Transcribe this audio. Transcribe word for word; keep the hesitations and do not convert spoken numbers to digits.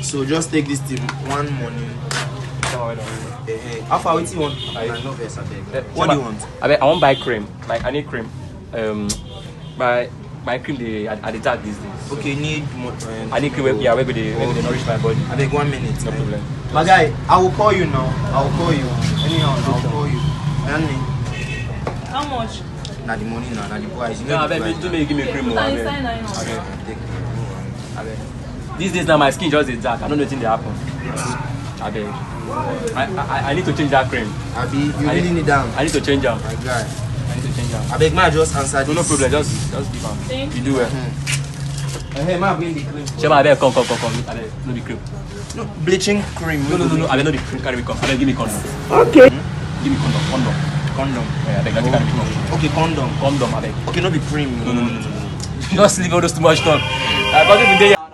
So just take this thing one morning. Hey, hey. How far what you want? I know this, I beg. What do you want? I beg, I want buy cream. Like I need cream. Um, my my cream they at the dark these days. So okay, need more. Um, I need cream. Where, yeah, where could they where could they nourish my body? I beg one minute. No problem. My guy, I will call you now. I will call you. Anyhow, I will call you. How much? Now the money now, now the price. You No, I beg, do me give me cream more. I beg. I beg. These days now my skin just is dark. I don't know anything they happen. I beg. I, I I need to change that cream. Abi, you I really need, need them. I need to change them. My guy. I need to change them. I beg, ma just answer this. No, no problem. Just just give them. You do it. Mm-hmm. Hey, ma bring the cream. Shema, I beg, come, come, come, come. I beg, no the cream. No bleaching cream. No, no, no, no. I beg, no the cream. Carry me come. I beg, give me condom. Okay. Hmm? Give me condom. Condom. Condom. Yeah, I beg, let me carry me condom. Okay, condom. Condom, I beg. Okay, no be cream. No, no, no, no, no. Just leave all those too much talk. I got it today.